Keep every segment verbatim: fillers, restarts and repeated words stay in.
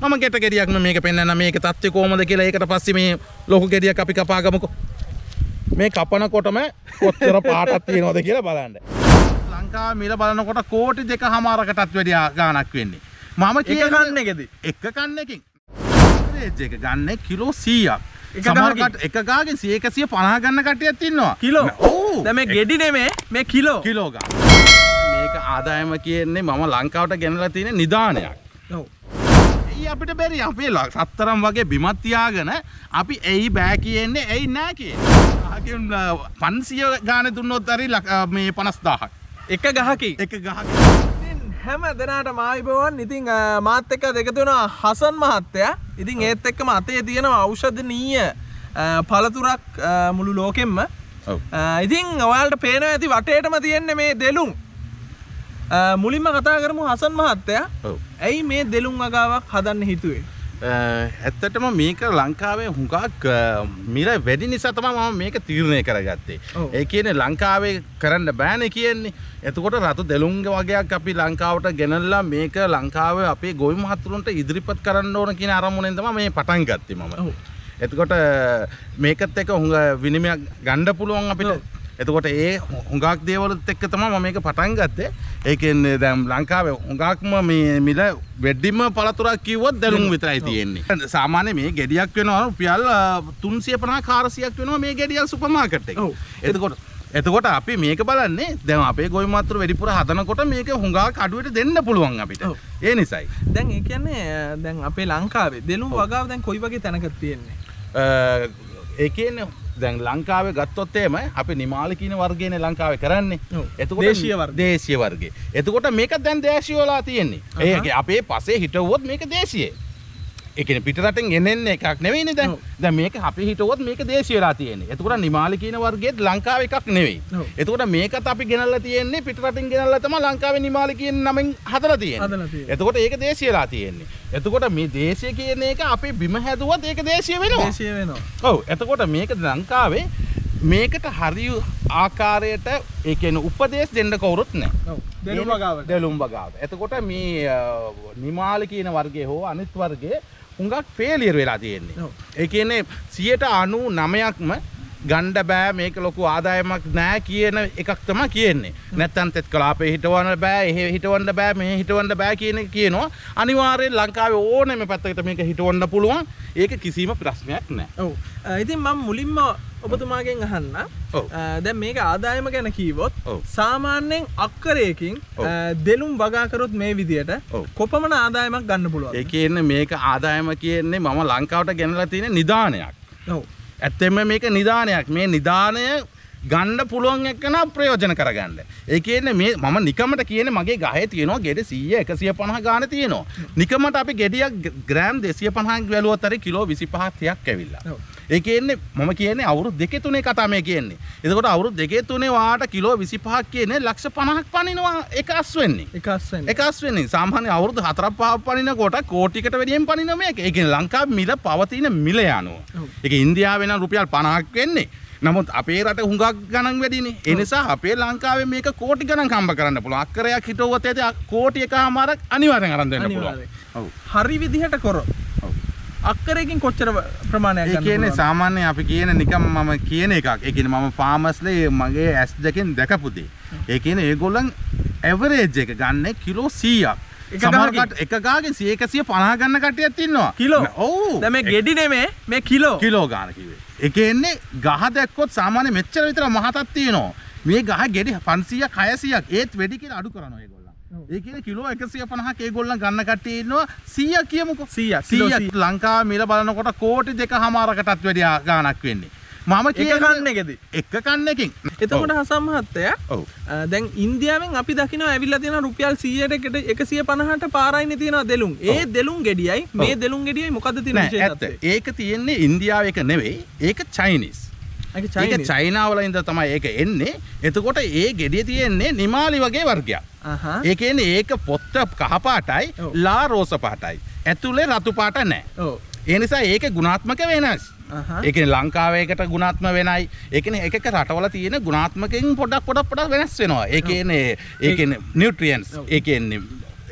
මම ගෙට ගෙඩියක් මේක පෙන්නන්න මේක තත්ත්වය කොහමද කියලා. ඒකට පස්සේ මේ ලොකු ගෙඩියක් අපි කපාගමුකෝ. මේ කපනකොටම කොච්චර පාටක් තියෙනවද කියලා බලන්න. ලංකාවේ මිල බලනකොට කෝටි දෙකමාරකටත් වැඩි ගාණක් වෙන්නේ. මම එක කන්න එකදී එක කන්න එකකින් ඇවරේජ් එක ගන්න කිලෝ සීයක්. සමහරකට එක ගාගෙන් එකසිය පනහ ගන්න කට්ටියක් ඉන්නවා. කිලෝ. ඔව්. දැන් මේ ගෙඩි නෙමෙයි මේ කිලෝ. කිලෝ ගන්න. මේක ආදායම කියන්නේ මම ලංකාවට ගෙනලා තියෙන නිදානයක්. ඔව්. එයි අපිට බැරි අපේ සතරම් වගේ බිමත් තියාගෙන අපි එයි බෑ කියන්නේ එයි නෑ කියන්නේ. ආගෙන් පන්සිය ගානේ දුන්නොත් හරි මේ පනස් දාහක්. එක ගහකින්. එක ගහකින්. හැම දෙනාටම ආයිබෝවන්. ඉතින් මාත් එක්ක එකතු වෙනවා හසන් මහත්තයා. ඉතින් ඒත් එක්කම අතේ තියෙන ඖෂධනීය පළතුරක් මුළු ලෝකෙම්ම. ඔව්. ඉතින් ඔයාලට පේනවා ඇති වටේටම තියෙන්නේ මේ දෙලුම්. මුලින්ම කතා කරමු හසන් මහත්තයා. ඔව්. ඇයි මේ දෙලුම් වගාවක් හදන්න හිතුවේ? ඇත්තටම මේක ලංකාවේ හුඟක් මිල වැඩි නිසා තමයි මම මේක තීරණය කරගත්තේ. ඒ කියන්නේ ලංකාවේ කරන්න බෑනේ කියන්නේ. එතකොට රතු දෙලුම් වගේක් අපි ලංකාවට ගෙනල්ලා මේක ලංකාවේ අපේ ගොවි මහතුරුන්ට ඉදිරිපත් කරන්න ඕන කියන අරමුණෙන් තමයි මේ පටන් ගත්තේ මම. එතකොට මේකත් එක්ක හුඟ විනිමයක් ගන්න පුළුවන් අපිට. එතකොට ඒ හුඟක් දේවලුත් එක්ක තමයි මම මේක පටන් ගත්තේ. ඒ කියන්නේ දැන් ලංකාවේ හුඟක්ම මේ මිල වෙඩිම පළතුරක් කිව්වොත් දැලුම් විතරයි තියෙන්නේ. සාමාන්‍ය මේ ගෙඩියක් වෙනවා රුපියල් තුන්සිය පනහ කාරසියක් වෙනවා මේ ගෙඩියක් සුපර් මාකට් එකේ. එතකොට එතකොට අපි මේක බලන්නේ දැන් අපේ ගොවි මාත්‍ර වැඩිපුර හදනකොට මේක හුඟක් අඩුවට දෙන්න පුළුවන් අපිට. ඒ නිසායි. දැන් ඒ කියන්නේ දැන් අපේ ලංකාවේ දෙලුම් වගාව දැන් කොයි වගේ තැනකද තියෙන්නේ? ඒ කියන්නේ දැන් ලංකාවේ ගත්තොත් එහෙම අපි නිමාල කියන වර්ගයනේ ලංකාවේ කරන්නේ. එතකොට දේශීය වර්ගය. දේශීය වර්ගය. එතකොට මේක දැන් දේශීය වෙලා තියෙන්නේ. ඒ අපේ පස්සේ හිටවුවොත් මේක දේශීය. ඒ කියන්නේ පිට රටෙන් ගෙනෙන්නේ එකක් නෙවෙයිනේ දැන්. දැන් මේක අපි හිටවුවොත් මේක දේශීය වෙලා තියෙන්නේ. එතකොට නිමාල කියන වර්ගයේත් ලංකාවේ එකක් නෙවෙයි. එතකොට මේකත් අපි ගෙනල්ලා තියෙන්නේ පිට රටින් ගෙනල්ලා තමයි ලංකාවේ නිමාල කියන නමෙන් හදලා තියෙන්නේ. එතකොට ඒක දේශීය වෙලා තියෙන්නේ. එතකොට මේ දේශීය කියන එක අපි බිම හැදුවත් ඒක දේශීය වෙනවා. දේශීය වෙනවා. ඔව්. එතකොට මේක ලංකාවේ මේකට හරි ආකාරයට ඒ කියන්නේ උපදේශ දෙන්න කවුරුත් නැහැ. ඔව්. දෙලුම් වගාවට. දෙලුම් වගාව. එතකොට මේ නිමාල කියන වර්ගයේ හෝ අනිත් වර්ගයේ හුඟක් ෆේලියර් වෙලා තියෙන්නේ. ඒ කියන්නේ සියයට අනූනවයක්ම ගණ්ඩ බෑ මේක ලොකු ආදායමක් නෑ කියන එකක් තමයි කියන්නේ. නැත්තම් තෙත් කලාපේ හිටවන්න බෑ, එහෙ හිටවන්න බෑ, මෙහෙ හිටවන්න බෑ කියන එක කියනවා. අනිවාර්යෙන් ලංකාවේ ඕනෙම පැත්තකට මේක හිටවන්න පුළුවන්. ඒක කිසිම ප්‍රශ්නයක් නෑ. ඔව්. ඉතින් මම මුලින්ම ඔබතුමාගෙන් අහන්න. දැන් මේක ආදායම ගැන කීවොත් සාමාන්‍යයෙන් අක්කරයකින් දෙලුම් වගා කරොත් මේ විදියට කොපමණ ආදායමක් ගන්න පුළුවන්ද? ඒ කියන්නේ මේක ආදායම කියන්නේ මම ලංකාවට ගෙනලා තියෙන නිදානයක්. ඔව්. ඇත්තෙන්ම මේක නිදානයක්. මේ නිදානය ගන්න පුළුවන් එක්කන ප්‍රයෝජන කරගන්න. ඒ කියන්නේ මේ මම නිකමට කියන්නේ මගේ ගහේ තියෙනවා ගෙඩි සීය එකසිය පනහ ගාන තියෙනවා. නිකමට අපි ගෙඩියක් ග්‍රෑම් දෙසිය පනහක් වැළුවත් හරි කිලෝ විසි පහක් තියක් ඇවිල්ලා. ඒ කියන්නේ මම කියන්නේ අවුරුදු දෙකේ තුනේ කතා මේ කියන්නේ. එතකොට අවුරුදු දෙකේ තුනේ වාට කිලෝ විසි පහක් කියන්නේ ලක්ෂ පනහක් පනිනවා එක අස් වෙන්නේ. එක අස් වෙන්නේ. එක අස් වෙන්නේ. සාමාන්‍ය අවුරුදු හතරක් පහක් පනිනකොට කෝටියකට වැඩියෙන් පනිනවා මේක. ඒ කියන්නේ ලංකාවේ මිල පවතින මිල යනවා. ඒක ඉන්දියාවේ නම් රුපියල් පනහක් වෙන්නේ. නමුත් අපේ රට හුඟක් ගණන් වැඩිනේ. ඒ නිසා අපේ ලංකාවේ මේක කෝටි ගණන් හම්බ කරන්න පුළුවන්. අක්කරයක් හිටවුවත් ඇති කෝටි එකමාරක් අනිවාර්යෙන් අරන් දෙන්න පුළුවන්. ඔව්. හරි විදිහට කරොත්. ඔව්. අක්කරයකින් කොච්චර ප්‍රමාණයක් ගන්න පුළුවන්ද? ඒ කියන්නේ සාමාන්‍ය අපි කියන නිකම් මම කියන එකක්. ඒ කියන්නේ මම ෆාමර්ස්ලා මගේ ඇස් දෙකෙන් දැකපු දේ. ඒ කියන්නේ ඒගොල්ලන් ඇවරේජ් එක ගන්න කිලෝ සීයක්. සමහරකට එක ගාගෙන් එකසිය පනහ ගන්න කට්ටියක් ඉන්නවා. කිලෝ. ඔව්. දැන් මේ ගෙඩි නෙමෙයි මේ කිලෝ. කිලෝ ගාන කිව්වේ. ඒ කියන්නේ ගහ දැක්කොත් සාමාන්‍ය මෙච්චර විතර මහතක් තියෙනවා. මේ ගහ ගෙඩි පන්සීයක් හයසීයක් ඒත් වැඩි කියලා අඩු කරනවා ඒගොල්ලන්. ඒ කියන්නේ කිලෝ එකසිය පනහක් ඒගොල්ලන් ගන්න කට්ටිය ඉන්නවා. සීයක් කියමුකෝ. සීයක්. සීයක් ලංකාවේ මිල බලනකොට කෝටි දෙකමාරකටත් වැඩි ගාණක් වෙන්නේ. මම එක කන්න එකදී එක කන්න එකකින්. එතකොට හසම් මහත්තයා ඔව්. දැන් ඉන්දියාවෙන් අපි දකිනවා ඇවිල්ලා තියෙන රුපියල් සීයට එකසිය පනහට පාරයිනේ තියෙනවා දෙලුම්. ඒ දෙලුම් ගෙඩියයි මේ දෙලුම් ගෙඩියයි මොකද්ද තියෙන විශේෂත්වය? ඒක තියෙන්නේ ඉන්දියාව එක නෙවෙයි. ඒක චයිනීස්. ඒක චයිනාවල ඉඳලා තමයි ඒක එන්නේ. එතකොට ඒ ගෙඩිය තියෙන්නේ නිමාලි වගේ වර්ගයක්. ඒ කියන්නේ ඒක පොත්ත කහ පාටයි, ලා රෝස පාටයි. ඇතුලේ රතු පාට නැහැ. ඔව්. ඒ නිසා ඒකේ ගුණාත්මක වෙනස්. ඒ කියන්නේ ලංකාවේකට ගුණාත්මක වෙනයි. ඒ කියන්නේ එක එක රටවල තියෙන ගුණාත්මකෙන් පොඩක් පොඩක් පොඩක් වෙනස් වෙනවා. ඒ කියන්නේ ඒ කියන්නේ නියුට්‍රියන්ට්ස්. ඒ කියන්නේ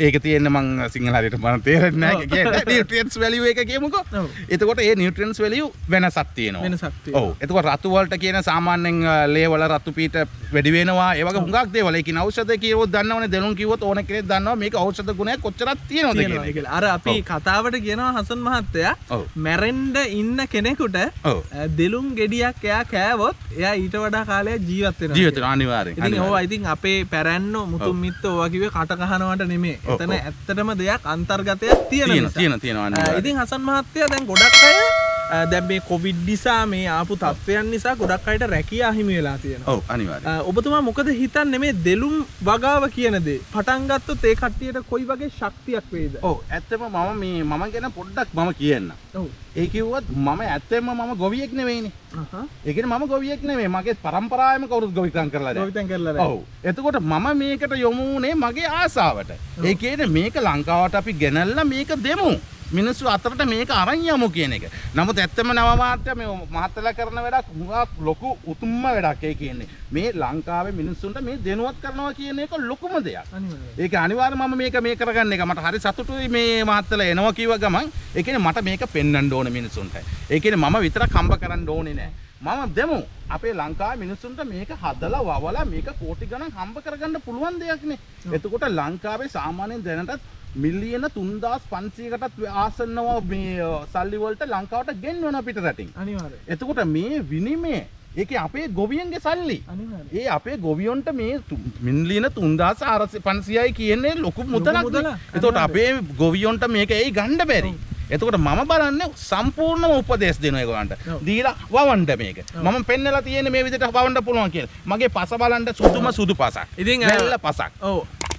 ඒක තියෙන්නේ මං සිංහල හරියට මම තේරෙන්නේ නැහැ කියන්නේ නියුට්‍රියන්ට්ස් වැලියු එක කියමුකෝ. එතකොට ඒ නියුට්‍රියන්ට්ස් වැලියු වෙනසක් තියෙනවා. වෙනසක් තියෙනවා. ඔව්. එතකොට රතු වලට කියන සාමාන්‍යයෙන් ලේ වල රතු පීඨ වැඩි වෙනවා. ඒ වගේ හුඟක් දේවල්. ඒ කියන්නේ ඖෂධ කියවොත් දන්නවනේ දෙලුම් කිව්වොත් ඕන කෙනෙක් දන්නවා මේක ඖෂධ ගුණයක් කොච්චරක් තියෙනවද කියලා. අර අපි කතාවට කියනවා හසන් මහත්තයා මැරෙන්න ඉන්න කෙනෙකුට දෙලුම් ගෙඩියක් එයා කෑවොත් එයා ඊට වඩා කාලයක් ජීවත් වෙනවා. ජීවත් වෙනවා අනිවාර්යෙන්. ඉතින් ඕවා ඉතින් අපේ පැරැන්නෝ මුතුන් මිත්තෝ ඔවා කිව්වේ කට කහනවට නෙමෙයි. එතන ඇත්තටම දෙයක් අන්තර්ගතයක් තියෙන නිසා. තියෙන තියෙනවා. ඉතින් හසන් මහත්තයා දැන් ගොඩක් අය දැන් මේ කොවිඩ් නිසා මේ ආපු තත්ත්වයන් නිසා ගොඩක් අයට රැකියාව හිමි වෙලා තියෙනවා. ඔව් අනිවාර්යයෙන්. ඔබතුමා මොකද හිතන්නේ මේ දෙලුම් වගාව කියන දේ පටන් ගත්තොත් ඒ කට්ටියට කොයි වගේ ශක්තියක් වේද? ඔව් ඇත්තම මම මේ මම ගැන පොඩ්ඩක් මම කියන්න. ඔව්. ඒ කිව්වත් මම ඇත්තම මම ගොවියෙක් නෙවෙයිනේ. අහහ. ඒ කියන්නේ මම ගොවියෙක් නෙවෙයි. මගේ පරම්පරාවෙම කවුරුත් ගොවිකම් කරලා නැහැ. ගොවිතැන් කරලා නැහැ. ඔව්. එතකොට මම මේකට යොමු වුණේ මගේ ආසාවට. ඒ කියන්නේ මේක ලංකාවට අපි ගෙනල්ලා මේක දෙමු. මිනිස්සු අතරට මේක අරන් යමු කියන එක. නමුත් ඇත්තම නව මාත්‍ය මේ මහත්තයලා කරන වැඩක් හුඟක් ලොකු උතුම්ම වැඩක්. ඒ කියන්නේ මේ ලංකාවේ මිනිස්සුන්ට මේ දෙනුවත් කරනවා කියන එක ලොකුම දෙයක්. අනිවාර්යයෙන්. ඒක අනිවාර්යයෙන් මම මේක මේ කරගන්න එක මට හරි සතුටුයි මේ මහත්තයලා එනවා කිව්ව ගමන්. ඒ කියන්නේ මට මේක පෙන්වන්න ඕනේ මිනිස්සුන්ට. ඒ කියන්නේ මම විතරක් හම්බ කරන්න ඕනේ නෑ. මම දෙමු අපේ ලංකාවේ මිනිස්සුන්ට මේක හදලා වවලා මේක කෝටි ගණන් හම්බ කරගන්න පුළුවන් දෙයක්නේ. එතකොට ලංකාවේ සාමාන්‍යයෙන් දැනටත් මිලියන තුන්දාස් පන්සීයකටත් ආසන්නව මේ සල්ලි වලට ලංකාවට ගෙන්වන පිට රටින්. අනිවාර්යයෙන්. එතකොට මේ විනිමය ඒකේ අපේ ගොවියන්ගේ සල්ලි. අනිවාර්යයෙන්. ඒ අපේ ගොවියන්ට මේ මිලියන තුන්දාස් පන්සීයයි කියන්නේ ලොකු මුදලක්. එතකොට අපේ ගොවියන්ට මේක එයි ගන්න බැරි. එතකොට මම බලන්නේ සම්පූර්ණම උපදේශ දෙනවා ඒගොල්ලන්ට. දීලා වවන්න මේක. මම පෙන්නලා තියෙන්නේ මේ විදිහට වවන්න පුළුවන් කියලා. මගේ පස බලන්න සුදුම සුදු පසක්. ඉතින් වැල්ල පසක්. ඔව්.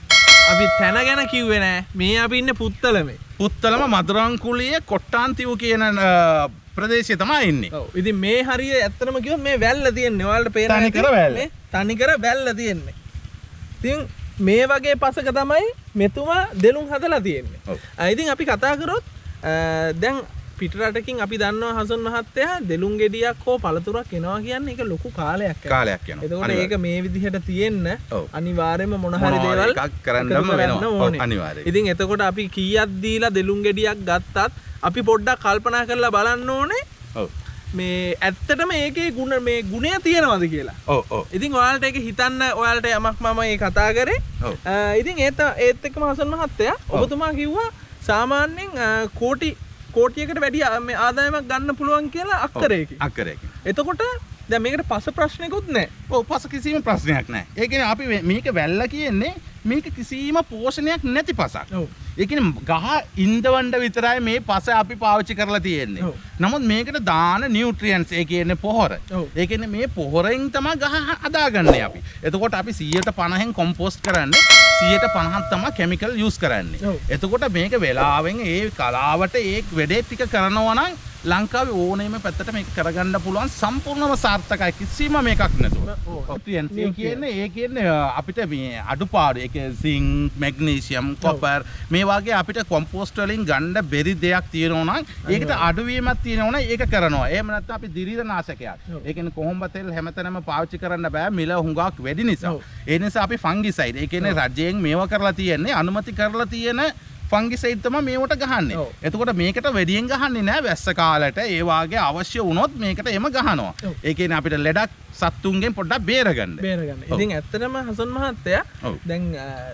අපි තැන ගැන කිව්වේ නෑ. මේ අපි ඉන්නේ පුත්තලමේ. පුත්තලම මදුරංකුලියේ කොට්ටාන්තිව කියන ප්‍රදේශය තමයි ඉන්නේ. ඔව්. ඉතින් මේ හරිය ඇත්තටම කිව්වොත් මේ වැල්ල තියෙන්නේ. ඔයාලට පේන තනිකර වැල්ල. තනිකර වැල්ල තියෙන්නේ. ඉතින් මේ වගේ පසක තමයි මෙතුමා දෙලුම් හදලා තියෙන්නේ. ඔව්. ඉතින් අපි කතා කරොත් දැන් පිටරටකින් අපි දන්නවා හසන් මහත්තයා දෙලුම් ගෙඩියක් හෝ පළතුරක් එනවා කියන්නේ ඒක ලොකු කාලයක් යනවා. කාලයක් යනවා. එතකොට ඒක මේ විදිහට තියෙන්න අනිවාර්යයෙන්ම මොන හරි දේවල් එකක් කරන්නම වෙනවා. අනිවාර්යයෙන්. ඉතින් එතකොට අපි කීයක් දීලා දෙලුම් ගෙඩියක් ගත්තත් අපි පොඩ්ඩක් කල්පනා කරලා බලන්න ඕනේ. ඔව්. මේ ඇත්තටම ඒකේ ගුණ මේ ගුණය තියෙනවද කියලා. ඔව් ඔව්. ඉතින් ඔයාලට ඒක හිතන්න ඔයාලට යමක් මම මේ කතා කරේ. ඔව්. ඉතින් ඒත් ඒත් එක්කම හසන් මහත්තයා ඔබතුමා කිව්වා සාමාන්‍යයෙන් කෝටි කෝටියකට වැඩි මේ ආදායමක් ගන්න පුළුවන් කියලා අක්කරයකින්. අක්කරයකින්. එතකොට දැන් මේකට පස ප්‍රශ්නයක්වත් නැහැ. ඔව් පස කිසිම ප්‍රශ්නයක් නැහැ. ඒ කියන්නේ අපි මේක වැල්ලා කියන්නේ මේක කිසිම පෝෂණයක් නැති පසක්. ඔව්. ඒ කියන්නේ ගහ ඉන්දවන්න විතරයි මේ පස අපි පාවිච්චි කරලා තියෙන්නේ. නමුත් මේකට දාන නියුට්‍රියන්ට්ස් ඒ කියන්නේ පොහොර. ඒ කියන්නේ මේ පොහොරෙන් තමයි ගහ හදාගන්නේ අපි. එතකොට අපි සියයට පනහෙන් කොම්පෝස්ට් කරන්නේ සියයට පනහක් තමයි කෙමිකල් යූස් කරන්නේ. එතකොට මේක වෙලාවෙන් ඒ කලාවට ඒ වැඩේ ටික කරනවා නම් ලංකාවේ ඕනෙම පැත්තට මේක කරගන්න පුළුවන් සම්පූර්ණව සාර්ථකයි කිසිම මේකක් නැතුව. නියුට්‍රියන්ට්ස් ඒ කියන්නේ ඒ කියන්නේ අපිට මේ අඩුපාඩු ඒ කියන්නේ සිංක්, මැග්නීසියම්, කොපර් මේ වගේ අපිට කොම්පෝස්ට් වලින් ගන්න බැරි දෙයක් තියෙනවා නම් ඒකට අඩුවීමක් තියෙනවා නම් ඒක කරනවා. එහෙම නැත්නම් අපි දිරීරනාශකයක්. ඒ කියන්නේ කොහොඹ තෙල් හැමතැනම පාවිච්චි කරන්න බෑ මිල හුඟක් වැඩි නිසා. ඒ නිසා අපි ෆංගිසයිඩ් ඒ කියන්නේ රජයෙන් මේවා කරලා තියෙන්නේ අනුමති කරලා තියෙන ෆංගිසයිඩ් තමයි මේවට ගහන්නේ. එතකොට මේකට වැඩියෙන් ගහන්නේ නෑ වැස්ස කාලයට. ඒ වාගේ අවශ්‍ය වුණොත් මේකට එම ගහනවා. ඒ කියන්නේ අපිට ලෙඩක් සත්තුන්ගෙන් පොඩ්ඩක් බේරගන්න. බේරගන්න. ඉතින් ඇත්තටම හසන් මහත්තයා දැන්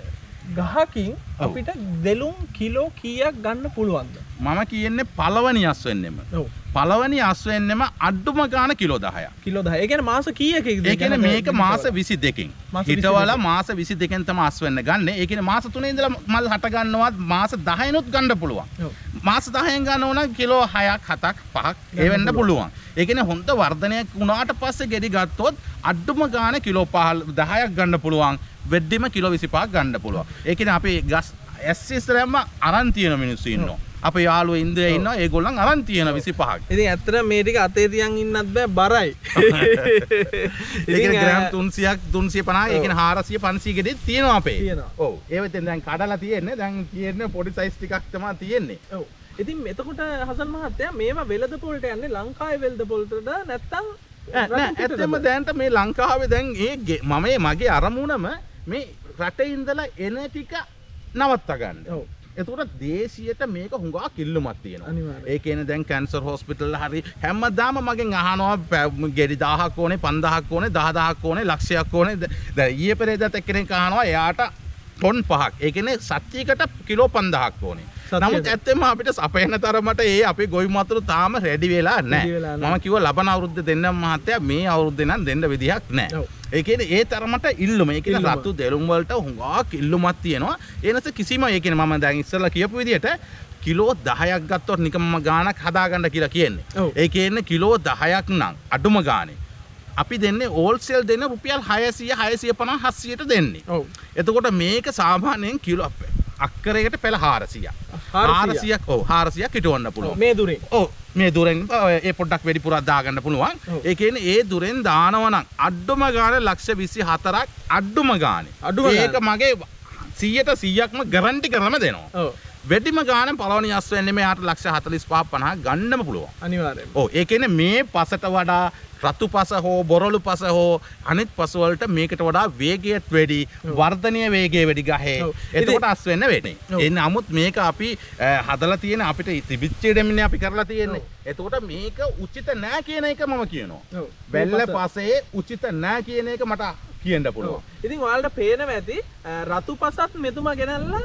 ගහකින් අපිට දෙලුම් කිලෝ කීයක් ගන්න පුළුවන්ද? මම කියන්නේ පළවෙනි අස්වෙන්නෙම. ඔව්. පළවෙනි අස්වෙන්නෙම අඩුම ගාන කිලෝ දහයක්. කිලෝ දහය. ඒ කියන්නේ මාස කීයකද? ඒ කියන්නේ මේක මාස විසි දෙකකින්. හිටවල මාස විසි දෙකෙන් තමයි අස්වෙන්න ගන්න. ඒ කියන්නේ මාස තුනේ ඉඳලා මල් හට ගන්නවත් මාස දහයෙන්ුත් ගන්න පුළුවන්. ඔව්. මාස දහයෙන් ගන්නව නම් කිලෝ හයක් හතක් පහක් ඒ වෙන්න පුළුවන්. ඒ කියන්නේ හොඳ වර්ධනයක් වුණාට පස්සේ ගෙඩි ගත්තොත් අඩුම ගාන කිලෝ දහයක් ගන්න පුළුවන්. වෙද්දිම කිලෝ විසිපහක් ගන්න පුළුවන්. ඒ කියන්නේ අපි ගස් ඇස් ඉස්සරහම අරන් තියෙන මිනිස්සු ඉන්නවා. අපේ යාළුවෝ ඉන්දියාවේ ඉන්නවා ඒගොල්ලන් අරන් තියෙන විසිපහක්. ඉතින් ඇත්තටම මේ ටික අතේ තියන් ඉන්නත් බෑ බරයි. ඒ කියන්නේ ග්‍රෑම් තුන්සියයක් තුන්සිය පනහක් ඒ කියන්නේ හාරසිය පන්සිය ගෙඩිත් තියෙනවා අපේ. තියෙනවා. ඔව්. ඒවෙන් දැන් කඩලා තියෙන්නේ. දැන් තියෙන්නේ පොඩි සයිස් ටිකක් තමයි තියෙන්නේ. ඔව්. ඉතින් එතකොට හසන් මහත්තයා මේවා වෙළඳපොළට යන්නේ ලංකාවේ වෙළඳපොළටද නැත්නම් නෑ ඇත්තම දැන්ට මේ ලංකාවේ දැන් ඒ මම මගේ අරමුණම මේ රටේ ඉඳලා එන ටික නවත්ත ගන්න. එතකොට දේශීයට මේක හුඟා කිල්ලුමක් තියෙනවා. ඒ කියන්නේ දැන් කැන්සර් හොස්පිටල් හරි හැමදාම මගෙන් අහනවා ගෙඩි දහයක් ඕනේ, පන්දාහක් ඕනේ, දහදාහක් ඕනේ, ලක්ෂයක් ඕනේ. දැන් ඊයේ පෙරේදත් එක්කෙනෙක් අහනවා එයාට ටොන් පහක්. ඒ කියන්නේ සත්‍යයකට කිලෝ පන්දාහක් ඕනේ. නමුත් ඇත්තෙන්ම අපිට අපේන තරමට ඒ අපි ගොවි මතුරු තාම රෙඩි වෙලා නැහැ. මම කිව්වා ලබන අවුරුද්දේ දෙන්නම් මහත්තයා මේ අවුරුද්දේ නම් දෙන්න විදිහක් නැහැ. ඒ කියන්නේ ඒ තරමට ඉල්ලුම. ඒ කියන්නේ රතු දෙලුම් වලට හුඟක් ඉල්ලුමක් තියෙනවා. ඒ නැස කිසිම ඒ කියන්නේ මම දැන් ඉස්සෙල්ලා කියපු විදිහට කිලෝ දහයක් ගත්තොත් නිකම්ම ගාණක් හදාගන්න කියලා කියන්නේ. ඒ කියන්නේ කිලෝ දහයක් නම් අඩුම ගානේ අපි දෙන්නේ ඕල්සෙල් දෙන්න රුපියල් හයසිය හයසිය පනස් හත්සියයට දෙන්නේ. ඔව්. එතකොට මේක සාමාන්‍යයෙන් කිලෝ අක්කරයකට පෙළ හාරසියක්. හාරසියක් ඔව් හාරසියක් හිටවන්න පුළුවන්. මේ දුරෙන්. ඔව් මේ දුරෙන් ඒ පොඩ්ඩක් වැඩිපුරක් දාගන්න පුළුවන්. ඒ කියන්නේ ඒ දුරෙන් දානවා නම් අඩුම ගානේ ලක්ෂ විසි හතරක් අඩුම ගානේ. ඒක මගේ සීයට සීයක්ම ගැරන්ටි කරම දෙනවා. ඔව්. වැඩිම ගානේ පළවෙනි යස් වෙන්නේ මෙයාට ලක්ෂ හතළිස් පහ පනහ ගන්නම පුළුවන්. අනිවාර්යයෙන්. ඔව් ඒ කියන්නේ මේ පසට වඩා රතු පස හෝ බොරළු පස හෝ අනිත් පස වලට මේකට වඩා වේගයත් වැඩි, වර්ධනීය වේගය වැඩි ගහේ. එතකොට අස් වෙන්න වෙන්නේ. ඒ නමුත් මේක අපි හදලා තියෙන අපිට තිබිච්ච දෙමිනේ අපි කරලා තියෙන්නේ. එතකොට මේක උචිත නෑ කියන එක මම කියනවා. බෙල්ල පසේ උචිත නෑ කියන එක මට කියන්න පුළුවන්. ඉතින් ඔයාලට පේනවා ඇති රතු පසත් මෙතුමා ගෙනල්ලා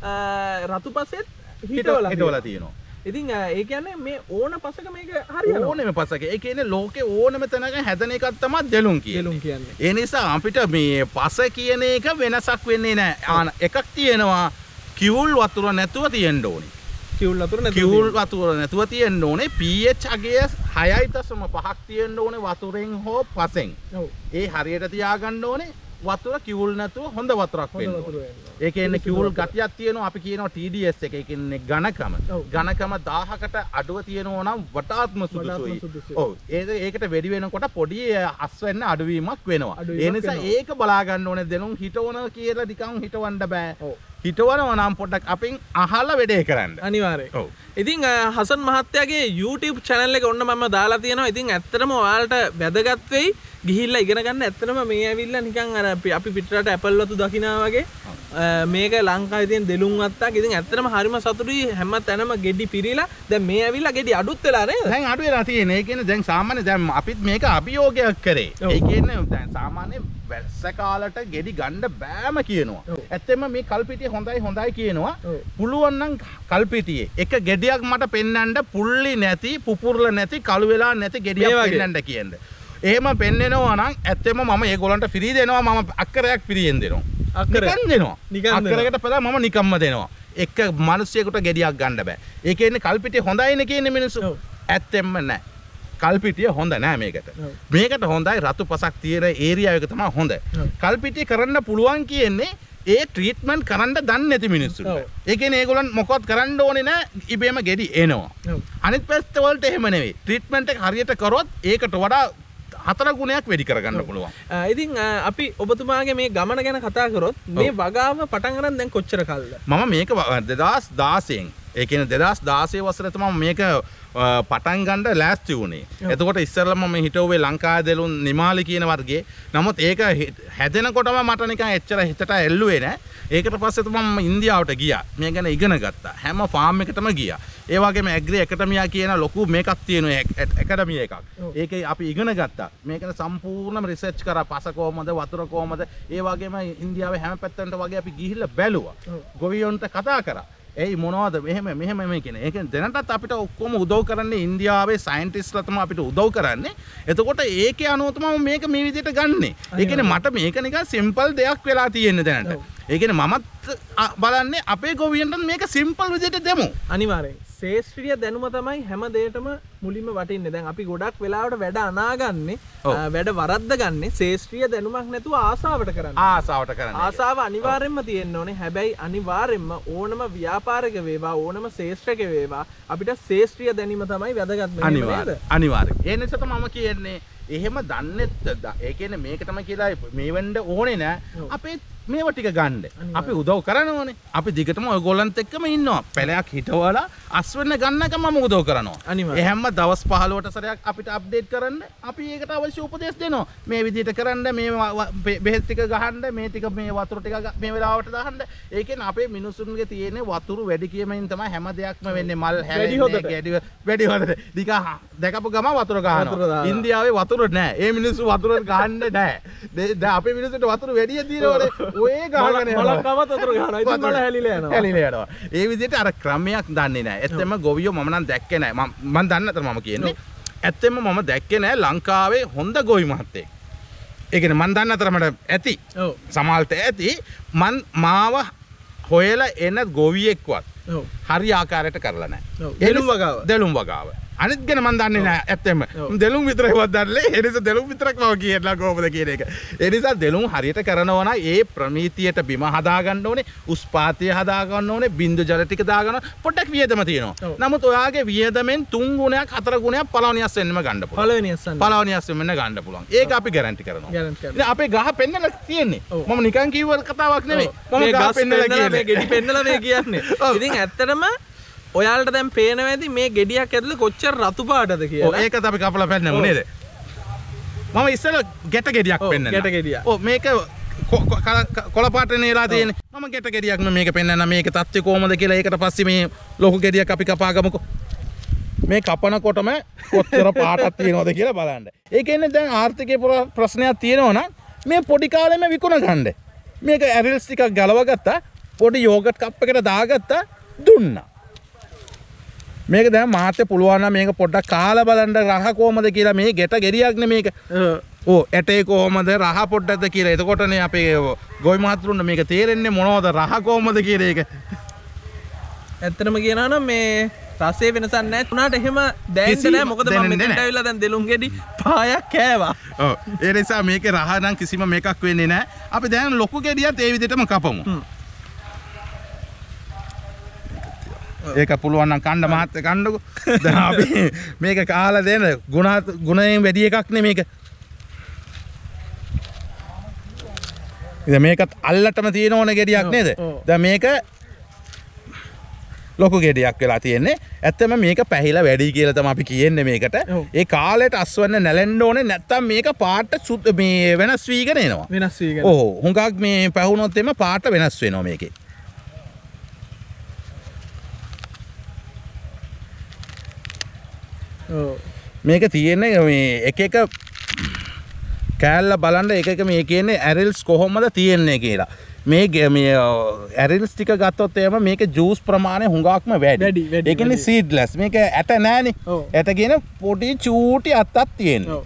රතු පසෙත් හිටවලා හිටවලා තියෙනවා. ඉතින් ඒ කියන්නේ මේ ඕන පසක මේක හරියනවා. ඕනෙම පසක. ඒ කියන්නේ ලෝකේ ඕනම තැනක හැදෙන එකක් තමයි දෙලුම් කියන්නේ. දෙලුම් කියන්නේ. ඒ නිසා අපිට මේ පස කියන එක වෙනසක් වෙන්නේ නැහැ. එකක් තියෙනවා කිවුල් වතුර නැතුව තියෙන්න ඕනේ. කිවුල් වතුර නැතුව කිවුල් වතුර නැතුව තියෙන්න ඕනේ. pH අගය හයයි දශම පහක් තියෙන්න ඕනේ වතුරෙන් හෝ පසෙන්. ඔව්. ඒ හරියට තියාගන්න ඕනේ. වතුර කිවුල් නැතුව හොඳ වතුරක් වෙන්න ඕනේ. ඒ කියන්නේ කිවුල් ගතියක් තියෙනවා අපි කියනවා T D S එක. ඒ කියන්නේ ඝනකම. ඝනකම දහයකට අඩුව තියෙනවා නම් වටාත්ම සුදුසුයි. ඔව්. ඒක ඒකට වැඩි වෙනකොට පොඩි අස් වෙන්න අඩුවීමක් වෙනවා. ඒ නිසා ඒක බලා ගන්න ඕනේ දෙනුම් හිටවන කියලා නිකන් හිටවන්න බෑ. ඔව්. හිටවනවා නම් පොඩ්ඩක් අපෙන් අහලා වැඩේ කරන්න. අනිවාර්යයෙන්. ඔව්. ඉතින් හසන් මහත්තයාගේ YouTube channel එක ඔන්න මම දාලා තියෙනවා. ඉතින් ඇත්තටම ඔයාලට වැදගත් වෙයි. ගිහිල්ලා ඉගෙන ගන්න. ඇත්තටම මේ ඇවිල්ලා නිකන් අර අපි පිටරට ඇපල් වතු දකිනා වගේ මේක ලංකාවේ තියෙන දෙලුම් වත්තක්. ඉතින් ඇත්තටම හරිම සතුටුයි. හැම තැනම ගෙඩි පිරීලා දැන් මේ ඇවිල්ලා ගෙඩි අඩුත් වෙලා නේද? දැන් අඩු වෙලා තියෙන්නේ. ඒ කියන්නේ දැන් සාමාන්‍ය දැන් අපිත් මේක අභියෝගයක් කරේ. ඒ කියන්නේ දැන් සාමාන්‍ය වැස්ස කාලට ගෙඩි ගන්න බෑම කියනවා. ඇත්තෙම මේ කල්පිටිය හොඳයි හොඳයි කියනවා. පුළුවන් නම් කල්පිටියේ එක ගෙඩියක් මට පෙන්වන්න පුල්ලි නැති, පුපුරල නැති, කළු වෙලා නැති ගෙඩියක් පෙන්වන්න කියන්නේ. එහෙම පෙන්වනවා නම් ඇත්තෙම මම ඒගොල්ලන්ට ෆ්‍රී දෙනවා. මම අක්කරයක් ෆ්‍රීයෙන් දෙනවා. අක්කරයක් දෙනවා. අක්කරයකට පෙර මම නිකම්ම දෙනවා. එක මිනිස්සෙකුට ගෙඩියක් ගන්න බෑ. ඒ කියන්නේ කල්පිටිය හොඳයිනේ කියන්නේ මිනිස්සු. ඇත්තෙම නෑ. කල්පිටිය හොඳ නෑ මේකට. මේකට හොඳයි රතු පසක් තියෙන ඒරියා එක තමයි හොඳ. කල්පිටිය කරන්න පුළුවන් කියන්නේ ඒ ට්‍රීට්මන්ට් කරන්න දන්නේ නැති මිනිස්සුන්ට. ඒ කියන්නේ ඒගොල්ලන් මොකවත් කරන්න ඕනේ නෑ ඉබේම ගෙඩි එනවා. අනිත් පැත්ත වලට එහෙම නෙවෙයි. ට්‍රීට්මන්ට් එක හරියට කරොත් ඒකට වඩා හතර ගුණයක් වැඩි කරගන්න පුළුවන්. ඉතින් අපි ඔබතුමාගේ මේ ගමන ගැන කතා කරොත් මේ වගාව පටන් ගන්න දැන් කොච්චර කල්ද? මම මේක දෙදාස් දාසයෙන් ඒ කියන්නේ දෙදාස් දාසය වසරේ තමයි මේක පටන් ගන්න ලෑස්ති වුණේ. එතකොට ඉස්සෙල්ලා මම හිතුවේ ලංකාවේ දෙලුන් නිමාලි කියන වර්ගයේ. නමුත් ඒක හැදෙනකොටම මට නිකන් එච්චර හිතට ඇල්ලුවේ නෑ. ඒකට පස්සේ තමයි මම ඉන්දියාවට ගියා. මේ ගැන ඉගෙන ගත්තා. හැම ෆාම් එකටම ගියා. ඒ වගේම ඇග්‍රි ඇකඩමියා කියන ලොකු මේකක් තියෙනවා ඇකඩමිය එකක්. ඒකේ අපි ඉගෙන ගත්තා. මේකන සම්පූර්ණම රිසර්ච් කරා පස කොහමද වතුර කොහමද ඒ වගේම ඉන්දියාවේ හැම පැත්තකට වගේ අපි ගිහිල්ලා බැලුවා. ගොවියොන්ට කතා කරා. ඒයි මොනවද මෙහෙම මෙහෙම මේ කියන්නේ. ඒ කියන්නේ දැනටත් අපිට ඔක්කොම උදව් කරන්නේ ඉන්දියාවේ සයන්ටිස්ට්ලා තමයි අපිට උදව් කරන්නේ. එතකොට ඒකේ අනුව තමයි මේක මේ විදිහට ගන්නෙ. ඒ කියන්නේ මට මේක නිකන් සිම්පල් දෙයක් වෙලා තියෙන්නේ දැනට. ඒ කියන්නේ මමත් බලන්නේ අපේ ගොවියන්ට මේක සිම්පල් විදිහට දෙමු. අනිවාර්යෙන්. ශේෂ්ත්‍රීය දැනුම තමයි හැම දෙයකටම මුලින්ම වටින්නේ. දැන් අපි ගොඩක් වෙලාවට වැඩ අනාගන්නේ වැඩ වරද්ද ගන්නේ ශේෂ්ත්‍රීය දැනුමක් නැතුව ආසාවට කරන්නේ. ආසාවට කරන්නේ. ආසාව අනිවාර්යෙන්ම තියෙන්න ඕනේ. හැබැයි අනිවාර්යෙන්ම ඕනම ව්‍යාපාරික වේවා ඕනම ශේෂ්ත්‍රක වේවා අපිට ශේෂ්ත්‍රීය දැනීම තමයි වැදගත් වෙන්නේ නේද? අනිවාර්යෙන්. ඒ නිසා තමයි මම කියන්නේ එහෙම දන්නේ ඒ කියන්නේ මේක තමයි කියලා මේ වෙන්න ඕනේ නෑ. අපේ මේව ටික ගන්න. අපි උදව් කරනවනේ. අපි දිගටම ඔයගොල්ලන්ත් එක්කම ඉන්නවා. පැලයක් හිටවලා අස්වෙන්න ගන්නකම මම උදව් කරනවා. ඒ හැම දවස් පහළොවට සැරයක් අපිට අප්ඩේට් කරන්න අපි ඒකට අවශ්‍ය උපදෙස් දෙනවා. මේ විදිහට කරන්න, මේ බෙහෙත් ටික ගහන්න, මේ ටික මේ වතුර ටික මේ වෙලාවට දාන්න. ඒ කියන්නේ අපේ මිනිසුන්ගේ තියෙන වතුර වැඩි කියමින් තමයි හැම දෙයක්ම වෙන්නේ. මල් හැලෙන්නේ, ගැඩි වැඩි හොදට. ටික දැකපු ගම වතුර ගහනවා. ඉන්දියාවේ වතුර නැහැ. ඒ මිනිස්සු වතුර ගහන්න නැහැ. දැන් අපේ මිනිස්සුන්ට වතුර වැඩි තියෙනවනේ. ඔය ගහගෙන යනවා. මලක්කමත් වතුර ගහනවා. ඉතින් මල හැලිලා යනවා. හැලිලා යනවා. ඒ විදිහට අර ක්‍රමයක් දන්නේ නැහැ. ඇත්තම ගොවියෝ මම නම් දැක්කේ නැහැ. මම මම දන්නේ නැතර මම කියන්නේ. ඇත්තම මම දැක්කේ නැහැ ලංකාවේ හොඳ ගොවි මහත්තයෙක්. ඒ කියන්නේ මම දන්නේ නැතර මට ඇති. ඔව්. සමාල්ට ඇති. මන් මාව හොයලා එන ගොවියෙක්වත් ඔව් හරි ආකාරයට කරලා නැහැ. ඔව්. දෙලුම් වගාව. දෙලුම් වගාව. අනිත් ගැන මම දන්නේ නැහැ ඇත්තම. දෙලුම් විතරයිවත් දන්නේ. ඒ නිසා දෙලුම් විතරක් මම කියනවා කොහොමද කියන එක. ඒ නිසා දෙලුම් හරියට කරනවා නම් ඒ ප්‍රමිතියට බිම හදා ගන්න ඕනේ, උස්පාතිය හදා ගන්න ඕනේ, බින්දු ජල ටික දා ගන්න පොඩ්ඩක් වියදම තියෙනවා. නමුත් ඔයාගේ වියදමෙන් තුන් ගුණයක් හතර ගුණයක් පළවෙනියස් වෙන්නම ගන්න පුළුවන්. පළවෙනියස් වෙන්න. පළවෙනියස් වෙන්න ගන්න පුළුවන්. ඒක අපි ගැරන්ටි කරනවා. ගැරන්ටි කරනවා. ඉතින් අපේ ගහ පෙන්නලා තියෙන්නේ. මම නිකන් කිව්ව කතාවක් නෙමෙයි. මම ගහ පෙන්නලා කියන්නේ. මේ ගෙඩි පෙන්නලා මේ කියන්නේ. ඉතින් ඇත්තටම ඔයාලට දැන් පේනවා ඇති මේ ගෙඩියක් ඇතුලේ කොච්චර රතු පාටද කියලා. ඔව් ඒකත් අපි කපලා පෙන්නමු නේද? මම ඉස්සෙල්ලා ගැට ගෙඩියක් පෙන්නන්න. ගැට ගෙඩියක්. ඔව් මේක කොළ පාට නේලා තියෙන්නේ. මම ගැට ගෙඩියක් මේක පෙන්නන්න මේක තත්ත්වය කොහමද කියලා. ඒකට පස්සේ මේ ලොකු ගෙඩියක් අපි කපාගමුකෝ. මේ කපනකොටම කොච්චර පාටක් තියෙනවද කියලා බලන්න. ඒ කියන්නේ දැන් ආර්ථිකයේ ප්‍රශ්නයක් තියෙනවා නම් මේ පොඩි කාලෙම විකුණ ගන්න. මේක ඇරිල්ස් ටිකක් ගලව ගත්තා. පොඩි යෝගට් කප් එකකට දාගත්තා දුන්නා. මේක දැන් මාත්‍ය පුළුවන් නම් මේක පොඩ්ඩක් කාලා බලන්න රහ කොහමද කියලා. මේ ගෙට ගෙඩියක් නේ මේක. ඔව් ඇටේ කොහමද රහ පොඩ්ඩක්ද කියලා. එතකොටනේ අපේ ගොවි මහතුරුන්ට මේක තේරෙන්නේ මොනවද රහ කොහමද කියලා ඒක. ඇත්තටම කියනවා නම් මේ රසයේ වෙනසක් නැහැ. උනාට එහෙම දැනෙන්නේ නැහැ. මොකද මම මෙතනට ඇවිල්ලා දැන් දෙලුම් ගෙඩි පහයක් කෑවා. ඔව් ඒ නිසා මේකේ රහ නම් කිසිම මේකක් වෙන්නේ නැහැ. අපි දැන් ලොකු ගෙඩියත් ඒ විදිහටම කපමු. ඒක පුළුවන් නම් කන්න මහත් කන්නකො. දැන් අපි මේක කාලා දෙන ගුණ ගුණයෙන් වැඩි එකක් නේ මේක. ඉතින් මේකත් අල්ලටම තියෙන ඕන ගෙඩියක් නේද? දැන් මේක ලොකු ගෙඩියක් වෙලා තියෙන්නේ. ඇත්තම මේක පැහිලා වැඩි කියලා තමයි අපි කියන්නේ මේකට. ඒ කාලයට අස්වන්න නැලෙන්න ඕනේ නැත්තම් මේක පාට මේ වෙනස් වීගෙන එනවා. වෙනස් වීගෙන. ඔව් හුඟක් මේ පැහුනොත් එම පාට වෙනස් වෙනවා මේකේ. මේක තියෙන්නේ මේ එක එක කෑල්ල බලන්න එක එක මේ කියන්නේ ඇරිල්ස් කොහොමද තියෙන්නේ කියලා. මේ මේ ඇරිල්ස් ටික ගත්තොත් එහෙම මේක ජූස් ප්‍රමාණය හුඟක්ම වැඩි. ඒ කියන්නේ සීඩ්ලස්. මේක ඇට නෑනේ. ඇට කියන පොඩි චූටි අත්තක් තියෙනවා.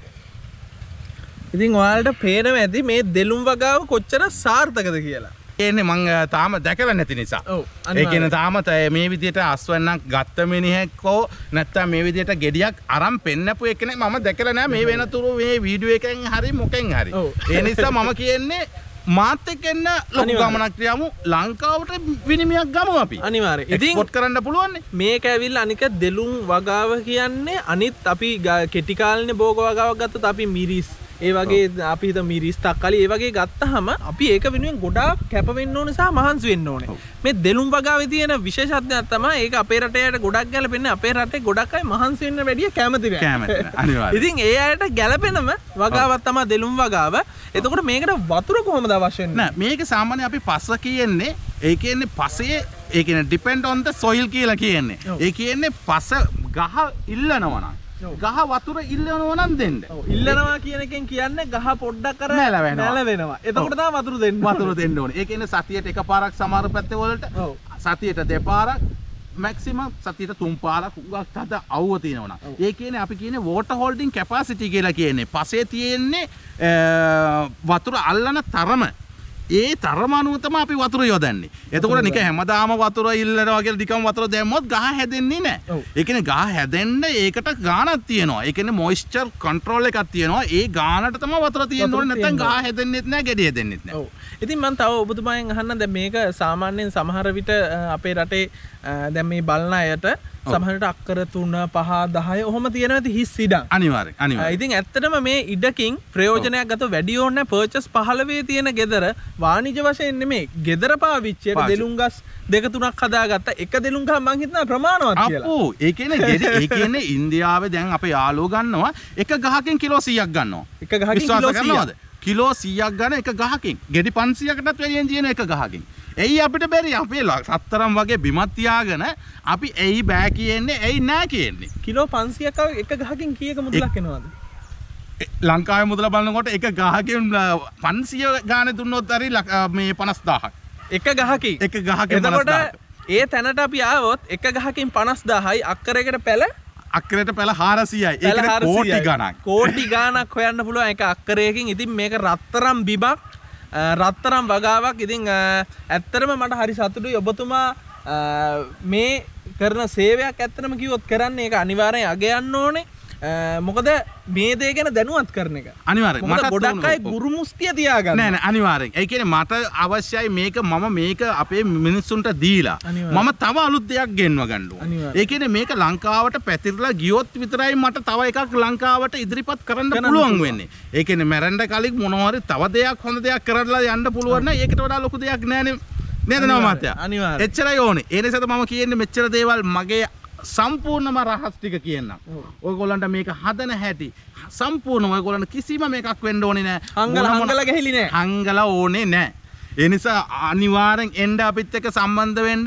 ඉතින් ඔයාලට පේනවා ඇති මේ දෙලුම් වගාව කොච්චර සාර්ථකද කියලා. කියන්නේ මං තාම දැකලා නැති නිසා. ඔව්. ඒ කියන්නේ තාම මේ විදිහට අස්වැන්නක් ගත්ත මිනිහෙක්කෝ නැත්තම් මේ විදිහට ගෙඩියක් අරන් පෙන්නපු එකනේ මම දැකලා නැහැ මේ වෙනතුරු මේ වීඩියෝ එකෙන් හරි මොකෙන් හරි. ඒ නිසා මම කියන්නේ මාත් එක්ක එන්න ලොකු ගමනක් යමු ලංකාවට විනිමයක් ගමු අපි. අනිවාර්යයෙන්. ඉතින් එක්ස්පෝර්ට් කරන්න පුළුවන් නේ. මේක ඇවිල්ලා අනික දෙලුම් වගාව කියන්නේ අනිත් අපි කෙටි කාලේ භෝග වගාවක් ගත්තොත් අපි මිරිස් ඒ වගේ අපි හිත මිරිස් තක්කාලි ඒ වගේ ගත්තාම අපි ඒක වෙනුවෙන් ගොඩාක් කැප වෙන්න ඕනේ සහ මහන්සි වෙන්න ඕනේ. මේ දෙලුම් වගාවේ තියෙන විශේෂත්වයක් තමයි ඒක අපේ රටේට ගොඩක් ගැලපෙන්නේ. අපේ රටේ ගොඩක් අය මහන්සි වෙන්න වැඩිය කැමති වෙනවා. කැමති අනිවාර්යයෙන්. ඉතින් ඒ අයට ගැලපෙනම වගාවක් තමයි දෙලුම් වගාව. එතකොට මේකට වතුර කොහොමද අවශ්‍ය වෙන්නේ? නෑ මේක සාමාන්‍ය අපි පස කියන්නේ ඒ කියන්නේ පසේ ඒ කියන්නේ depend on the soil කියලා කියන්නේ. ඒ කියන්නේ පස ගහ ඉල්ලනවා නම් ගහ වතුර ඉල්ලනවා නම් දෙන්න. ඔව් ඉල්ලනවා කියන එකෙන් කියන්නේ ගහ පොඩ්ඩක් අර නැලවෙනවා. එතකොට තමයි වතුර දෙන්න. වතුර දෙන්න ඕනේ. ඒ කියන්නේ සතියට එකපාරක් සමහර පැත්තේ වලට. ඔව්. සතියට දෙපාරක් මැක්සිමම් සතියට තුන් පාරක් උගක් තද අවුව තියෙනවා නම්. ඒ කියන්නේ අපි කියන්නේ water holding capacity කියලා කියන්නේ. පසේ තියෙන්නේ වතුර අල්ලන තරම. ඒ තරම අනුව තමයි අපි වතුර යොදන්නේ. එතකොට නික හැමදාම වතුර ඉල්ලනවා කියලා නිකම් වතුර දැම්මොත් ගහ හැදෙන්නේ නැහැ. ඒ කියන්නේ ගහ හැදෙන්න ඒකට ගාණක් තියෙනවා. ඒ කියන්නේ මොයිස්චර් කන්ට්‍රෝල් එකක් තියෙනවා. ඒ ගාණට තමයි වතුර තියෙන්න ඕනේ. නැත්නම් ගහ හැදෙන්නෙත් නැහැ, ගෙඩි හැදෙන්නෙත් නැහැ. ඔව්. ඉතින් මම තව ඔබතුමාගෙන් අහන්න දැන් මේක සාමාන්‍යයෙන් සමහර විට අපේ රටේ දැන් මේ බලන අයට සමහරට අක්කර තුන පහ දහය ඔහොම තියෙනවා ඉතින් හිස් ඉඩම්. අනිවාර්යෙන් අනිවාර්යෙන්. ඉතින් ඇත්තටම මේ ඉඩකින් ප්‍රයෝජනයක් ගත වැඩි ඕනේ පර්චස් පහළොවේ තියෙන ගෙදර වාණිජ වශයෙන් නෙමෙයි ගෙදර පාවිච්චියට දෙලුම් ගස් දෙක තුනක් හදාගත්ත එක දෙලුම් ගහ මං හිතනවා ප්‍රමාණවත් කියලා. අපෝ ඒ කියන්නේ ගෙඩි ඒ කියන්නේ ඉන්දියාවේ දැන් අපේ යාළුවෝ ගන්නවා එක ගහකින් කිලෝ සීයක් ගන්නවා. එක ගහකින් කිලෝ සීයක්. කිලෝ සීයක් ගන්න එක ගහකින්. ගෙඩි පන්සීයකටත් වැඩියෙන් තියෙන එක ගහකින්. එයි අපිට බැරි අපේ රත්තරන් වගේ බිමත් තියාගෙන අපි එයි බෑ කියන්නේ එයි නෑ කියන්නේ. කිලෝ පන්සීයක් එක ගහකින් කීයක මුදලක් එනවද? ලංකාවේ මුදල බලනකොට එක ගහකින් පන්සීය ගානේ දුන්නොත් හරි මේ පනස් දාහක්. එක ගහකින් එක ගහකින් පනස් දාහක්. ඒ තැනට අපි ආවොත් එක ගහකින් පනස් දාහයි අක්කරයකට පැල අක්කරයට පැල හාරසියයි. ඒකට කෝටි ගණක්. කෝටි ගණක් හොයන්න පුළුවන් එක අක්කරයකින්. ඉතින් මේක රත්තරන් බිමක් රත්තරම් වගාවක්. ඉතින් ඇත්තටම මට හරි සතුටුයි ඔබතුමා මේ කරන සේවයක් ඇත්තටම කිව්වොත් කරන්නේ ඒක අනිවාර්යෙන් අගයන්න ඕනේ. මොකද මේ දේ ගැන දැනුවත් කරන එක. අනිවාර්යෙන් මට ගොඩක් අය ගුරු මුස්තිය තියාගන්න. නෑ නෑ අනිවාර්යෙන්. ඒ කියන්නේ මට අවශ්‍යයි මේක මම මේක අපේ මිනිස්සුන්ට දීලා මම තව අලුත් දෙයක් ගෙන්ව ගන්න ඕනේ. ඒ කියන්නේ මේක ලංකාවට පැතිරලා ගියොත් විතරයි මට තව එකක් ලංකාවට ඉදිරිපත් කරන්න පුළුවන් වෙන්නේ. ඒ කියන්නේ මැරෙන්න කලින් මොනවා හරි තව දෙයක් හොඳ දෙයක් කරලා යන්න පුළුවන් නම් ඒකට වඩා ලොකු දෙයක් නෑනේ. නේද නෝ මාත්‍යා? අනිවාර්යෙන්. එච්චරයි ඕනේ. ඒ නිසාද මම කියන්නේ මෙච්චර දේවල් මගේ සම්පූර්ණම රහස් ටික කියන්නම්. ඔයගොල්ලන්ට මේක හදන හැටි සම්පූර්ණම ඔයගොල්ලන්ට කිසිම මේකක් වෙන්න ඕනේ නෑ. හංගල හංගල ගහලි නෑ. හංගල ඕනේ නෑ. ඒ නිසා අනිවාර්යෙන් එන්න අපිත් එක්ක සම්බන්ධ වෙන්න.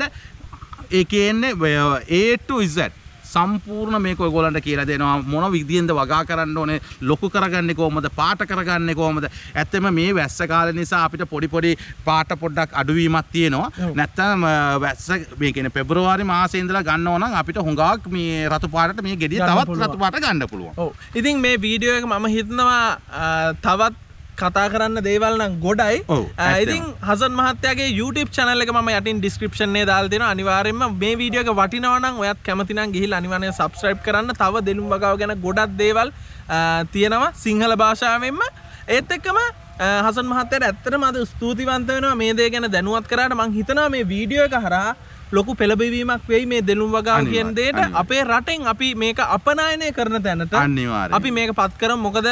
ඒ කියන්නේ A to Z සම්පූර්ණ මේක ඔයගොල්ලන්ට කියලා දෙනවා මොන විදියෙන්ද වගා කරන්න ඕනේ ලොකු කරගන්නේ කොහොමද පාට කරගන්නේ කොහොමද ඇත්තම මේ වැස්ස කාලේ නිසා අපිට පොඩි පොඩි පාට පොඩ්ඩක් අඩුවීමක් තියෙනවා නැත්තම් වැස්ස මේ කියන්නේ පෙබරවාරි මාසේ ඉඳලා ගන්නව නම් අපිට හුඟක් මේ රතු පාටට මේ ගෙඩිය තවත් රතු පාට ගන්න පුළුවන්. ඔව්. ඉතින් මේ වීඩියෝ එක මම හිතනවා තවත් කතා කරන්න දේවල් නම් ගොඩයි. ඉතින් හසන් මහත්තයාගේ YouTube channel එක මම යටින් description එකේ දාලා දෙනවා. අනිවාර්යයෙන්ම මේ වීඩියෝ එක වටිනවා නම් ඔයත් කැමති නම් ගිහිල්ලා අනිවාර්යයෙන් subscribe කරන්න. තව දෙලුම් වගාව ගැන ගොඩක් දේවල් තියෙනවා සිංහල භාෂාවෙන්ම. ඒත් එක්කම හසන් මහත්තයාට ඇත්තටම අද ස්තුතිවන්ත වෙනවා මේ දේ ගැන දැනුවත් කරාට. මම හිතනවා මේ වීඩියෝ එක හරහා ලොකු පෙළඹවීමක් වෙයි මේ දෙලුම් වගාව කියන දෙයට. අපේ රටෙන් අපි මේක අපනයනය කරන තැනට අපි මේක පත් කරමු. මොකද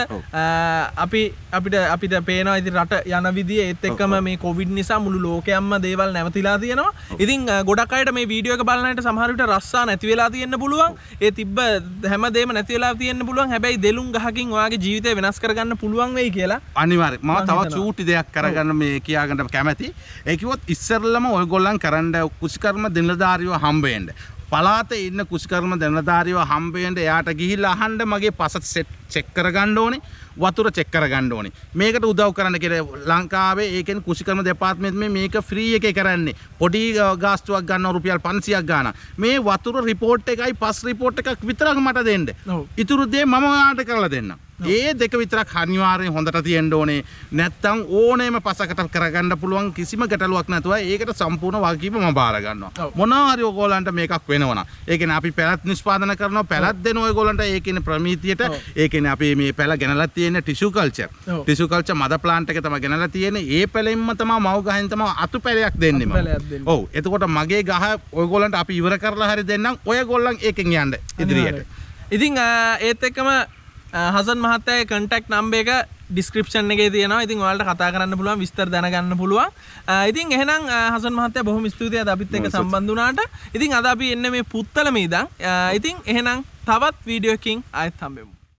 අපි අපිට අපිට පේනවා ඉතින් රට යන විදිය ඒත් එක්කම මේ කොවිඩ් නිසා මුළු ලෝකයක්ම දේවල් නැවතිලා තියෙනවා. ඉතින් ගොඩක් අයට මේ වීඩියෝ එක බලන අයට සමහර විට රස්සා නැති වෙලා තියෙන්න පුළුවන්. ඒ තිබ්බ හැමදේම නැති වෙලා තියෙන්න පුළුවන්. හැබැයි දෙලුම් ගහකින් ඔයාගේ ජීවිතය වෙනස් කරගන්න පුළුවන් වෙයි කියලා. අනිවාර්යයෙන්. මම තව චූටි දෙයක් කරගන්න මේ කියාගන්න කැමැති. ඒ කිව්වොත් ඉස්සරළම ඔයගොල්ලන් කරන්න කුසිකර්ම දෙනදාරියෝ හම්බෙන්න. පලාතේ ඉන්න කුසිකර්ම දෙනදාරියෝ හම්බෙන්න එයාට ගිහිල්ලා අහන්න මගේ පස සෙට් චෙක් කරගන්න ඕනේ. වතුර චෙක් කරගන්න ඕනේ. මේකට උදව් කරන්න කියලා ලංකාවේ ඒ කියන්නේ කුසිකර්ම දෙපාර්තමේන්තුවේ මේක ෆ්‍රී එකේ කරන්නේ. පොඩි ගාස්තුවක් ගන්නවා රුපියල් පන්සියයක් ගන්න. මේ වතුර රිපෝට් එකයි පස් රිපෝට් එකක් විතරක් මට දෙන්න. ඉතුරු දේ මම ඔයාලට කරලා දෙන්නම්. ඒ දෙක විතරක් අනිවාර්යෙන් හොඳට තියෙන්න ඕනේ. නැත්තම් ඕනෑම පසකට කරගන්න පුළුවන් කිසිම ගැටලුවක් නැතුව ඒකට සම්පූර්ණ වගකීම මම බාර ගන්නවා. මොනවා හරි ඔයගොල්ලන්ට මේකක් වෙනවනම්. ඒ කියන්නේ අපි පැලත් නිෂ්පාදනය කරනවා. පැලත් දෙනවා ඔයගොල්ලන්ට. ඒ කියන්නේ ප්‍රමීතියට ඒ කියන්නේ අපි මේ පැල ගෙනලා තියෙන tissue culture. Tissue culture mother plant එක තමයි ගෙනලා තියෙන්නේ. ඒ පැලෙන්ම තමයි මව් ගහෙන් තමයි අතු පැලයක් දෙන්නේ මම. ඔව්. එතකොට මගේ ගහ ඔයගොල්ලන්ට අපි ඉවර කරලා හරි දෙන්නම්. ඔයගොල්ලන් ඒකෙන් යන්න ඉදිරියට. ඉතින් ඒත් එක්කම හසන් මහත්තයාගේ contact number එක description එකේ තියෙනවා. ඉතින් ඔයාලට කතා කරන්න පුළුවන් විස්තර දැනගන්න පුළුවන්. ඉතින් එහෙනම් හසන් මහත්තයා බොහොම ස්තුතියි අද අපිත් එක්ක සම්බන්ධ වුණාට. ඉතින් අද අපි එන්නේ මේ පුත්තලම ඉඳන්. ඉතින් එහෙනම් තවත් වීඩියෝ එකකින් ආයෙත් හම්බෙමු.